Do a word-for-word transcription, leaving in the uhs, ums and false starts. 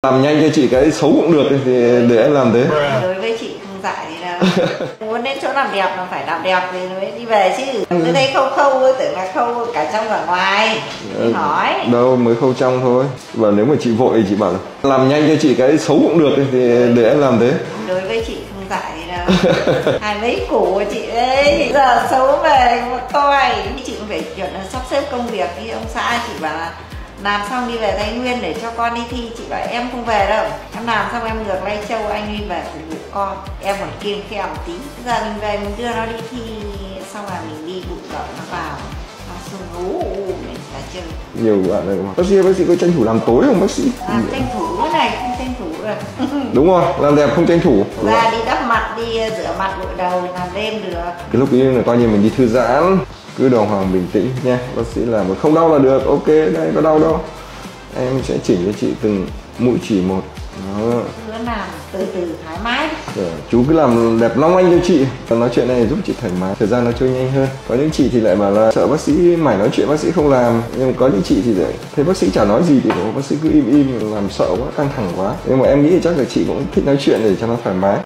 Làm nhanh cho chị cái xấu cũng được thì để em làm thế. Đối với chị không dại gì đâu. Muốn đến chỗ làm đẹp là phải làm đẹp thì mới đi về chứ. Tôi thấy khâu khâu tưởng là khâu cả trong cả ngoài. Thì hỏi. Đâu mới khâu trong thôi. Và nếu mà chị vội thì chị bảo là làm nhanh cho chị cái xấu cũng được thì để em làm thế. Đối với chị không dại gì đâu. Hai mấy củ của chị ấy. Giờ xấu về một coi. Chị cũng phải chuyện là sắp xếp công việc. Thì ông xã chị bảo là làm xong đi về Thái Nguyên để cho con đi thi. Chị bảo em không về đâu, em làm xong em ngược Lai Châu, anh đi về phục vụ con, em còn kiêng khem một tí. Giờ mình về mình đưa nó đi thi xong là mình đi bụi rợn nó vào nó sưng ú ù mình là chơi. Nhiều bạn này mà bác sĩ bác sĩ có tranh thủ làm tối không bác sĩ? Làm tranh thủ cái này không tranh thủ được. Đúng rồi, làm đẹp không tranh thủ. Ra đi đắp mặt, đi rửa mặt gội đầu làm lên được. Cái lúc ấy là coi như mình đi thư giãn, cứ đầu hoàng bình tĩnh nha. Bác sĩ làm mà không đau là được. Ok, đây có đau đâu, em sẽ chỉnh cho chị từng mũi chỉ một. Đó. Cứ làm từ từ thoải mái. Rồi, chú cứ làm đẹp long lanh cho chị. Nói chuyện này giúp chị thoải mái, thời gian nó trôi nhanh hơn. Có những chị thì lại bảo là sợ bác sĩ mải nói chuyện, bác sĩ không làm. Nhưng mà có những chị thì lại thấy bác sĩ chả nói gì thì bác sĩ cứ im im làm sợ quá, căng thẳng quá. Nhưng mà em nghĩ thì chắc là chị cũng thích nói chuyện để cho nó thoải mái.